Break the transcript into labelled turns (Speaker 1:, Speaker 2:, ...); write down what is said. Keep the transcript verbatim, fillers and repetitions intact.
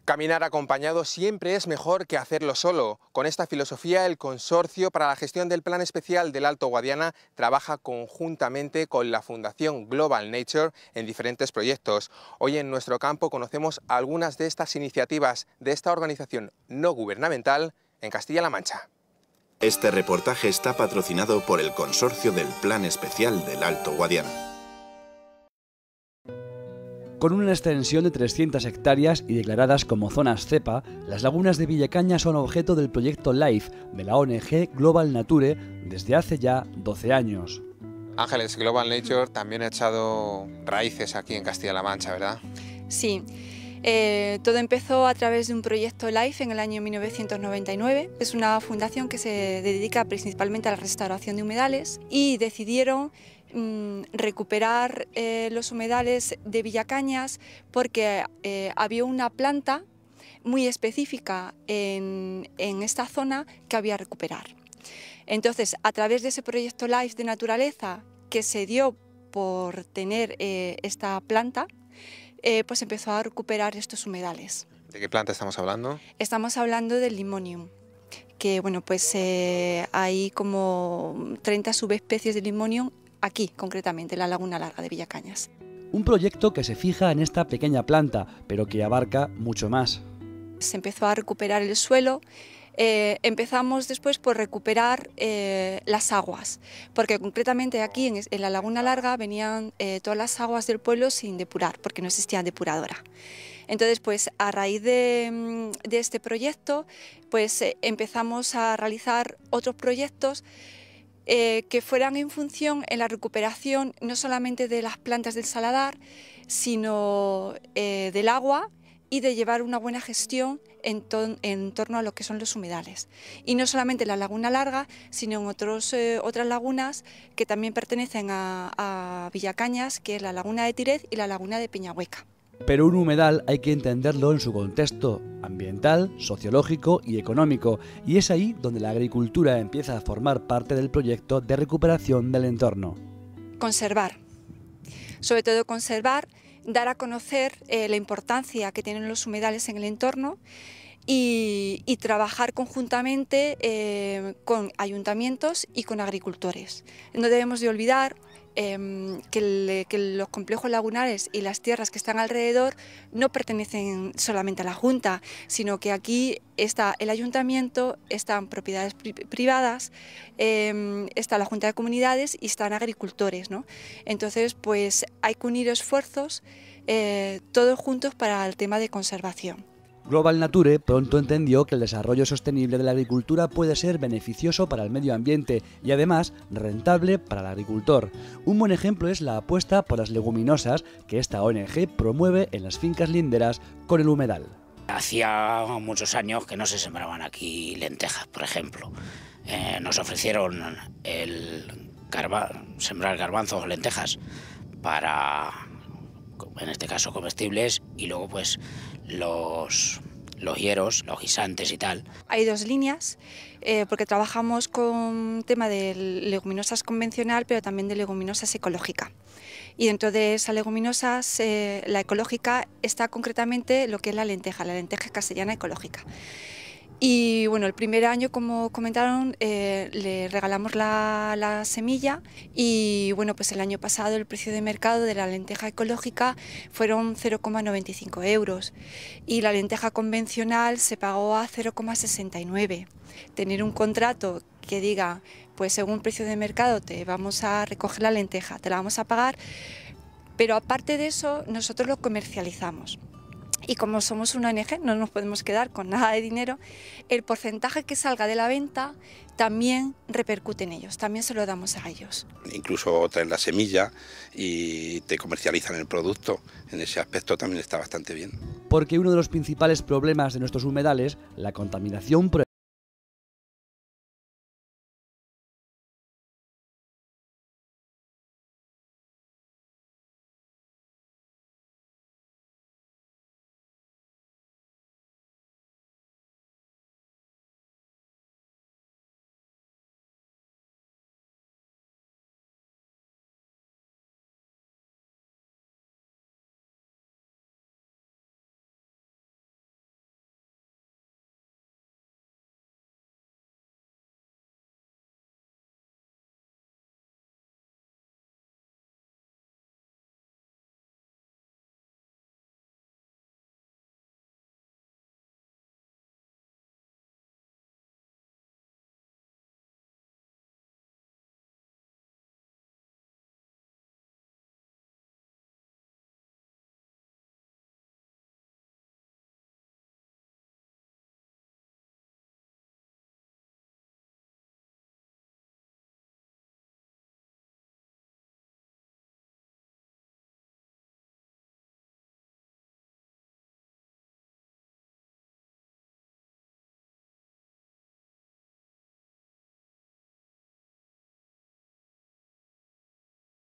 Speaker 1: Caminar acompañado siempre es mejor que hacerlo solo. Con esta filosofía, el Consorcio para la Gestión del Plan Especial del Alto Guadiana trabaja conjuntamente con la Fundación Global Nature en diferentes proyectos. Hoy en nuestro campo conocemos algunas de estas iniciativas de esta organización no gubernamental en Castilla-La Mancha.
Speaker 2: Este reportaje está patrocinado por el Consorcio del Plan Especial del Alto Guadiana.
Speaker 3: Con una extensión de trescientas hectáreas y declaradas como zonas cepa, las lagunas de Villacañas son objeto del proyecto LIFE de la O N G Global Nature desde hace ya doce años.
Speaker 1: Ángeles, Global Nature también ha echado raíces aquí en Castilla-La Mancha, ¿verdad?
Speaker 4: Sí, eh, todo empezó a través de un proyecto LIFE en el año mil novecientos noventa y nueve. Es una fundación que se dedica principalmente a la restauración de humedales y decidieron recuperar eh, los humedales de Villacañas porque eh, había una planta muy específica en, en esta zona que había que recuperar. Entonces, a través de ese proyecto LIFE de naturaleza que se dio por tener eh, esta planta, eh, pues empezó a recuperar estos humedales.
Speaker 1: ¿De qué planta estamos hablando?
Speaker 4: Estamos hablando del limonium, que bueno, pues eh, hay como treinta subespecies de limonium aquí, concretamente, en la Laguna Larga de Villacañas.
Speaker 3: Un proyecto que se fija en esta pequeña planta, pero que abarca mucho más.
Speaker 4: Se empezó a recuperar el suelo, eh, empezamos después por recuperar eh, las aguas, porque concretamente aquí en, en la Laguna Larga venían eh, todas las aguas del pueblo sin depurar, porque no existía depuradora. Entonces, pues a raíz de, de este proyecto, pues eh, empezamos a realizar otros proyectos Eh, que fueran en función en la recuperación no solamente de las plantas del saladar, sino eh, del agua y de llevar una buena gestión en, to en torno a lo que son los humedales. Y no solamente en la Laguna Larga, sino en otros, eh, otras lagunas que también pertenecen a, a Villacañas, que es la Laguna de Tirez y la Laguna de Peñahueca.
Speaker 3: Pero un humedal hay que entenderlo en su contexto ambiental, sociológico y económico, y es ahí donde la agricultura empieza a formar parte del proyecto de recuperación del entorno.
Speaker 4: Conservar, sobre todo conservar, dar a conocer eh, la importancia que tienen los humedales en el entorno y, y trabajar conjuntamente eh, con ayuntamientos y con agricultores. No debemos de olvidar Eh, que, el, que los complejos lagunares y las tierras que están alrededor no pertenecen solamente a la Junta, sino que aquí está el ayuntamiento, están propiedades pri privadas, eh, está la Junta de Comunidades y están agricultores, ¿no? Entonces, pues hay que unir esfuerzos eh, todos juntos para el tema de conservación.
Speaker 3: Global Nature pronto entendió que el desarrollo sostenible de la agricultura puede ser beneficioso para el medio ambiente y además rentable para el agricultor. Un buen ejemplo es la apuesta por las leguminosas que esta O N G promueve en las fincas linderas con el humedal.
Speaker 5: Hacía muchos años que no se sembraban aquí lentejas, por ejemplo. Eh, nos ofrecieron el garba sembrar garbanzos o lentejas para, en este caso, comestibles, y luego pues los, los hieros, los guisantes y tal.
Speaker 4: Hay dos líneas, eh, porque trabajamos con tema de leguminosas convencional, pero también de leguminosas ecológica. Y dentro de esas leguminosas, eh, la ecológica está concretamente lo que es la lenteja, la lenteja castellana ecológica. Y bueno, el primer año, como comentaron, eh, le regalamos la, la semilla y bueno, pues el año pasado el precio de mercado de la lenteja ecológica fueron cero coma noventa y cinco euros y la lenteja convencional se pagó a cero coma sesenta y nueve. Tener un contrato que diga, pues según precio de mercado te vamos a recoger la lenteja, te la vamos a pagar, pero aparte de eso nosotros lo comercializamos. Y como somos una O N G, no nos podemos quedar con nada de dinero, el porcentaje que salga de la venta también repercute en ellos, también se lo damos a ellos.
Speaker 6: Incluso traen la semilla y te comercializan el producto, en ese aspecto también está bastante bien.
Speaker 3: Porque uno de los principales problemas de nuestros humedales, la contaminación por